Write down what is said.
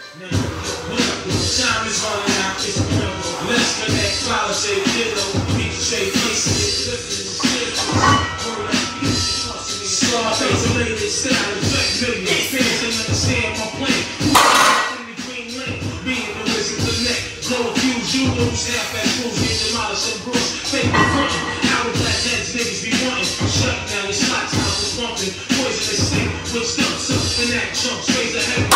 Time is running out, it's real. Let's connect, follow, say ditto. People say place it, lifted in the Scarface, a lady style, effect millions. Fans don't understand my plan. In the green lane, being the wizard connect. Blow a fuse, you lose half-ass fools, get demolished and bruised. Fake the front, hourglass heads niggas be wanting. Shut down, your slot time was bumping. Poisonous stick, with stumps up in that chunk. Raise a head.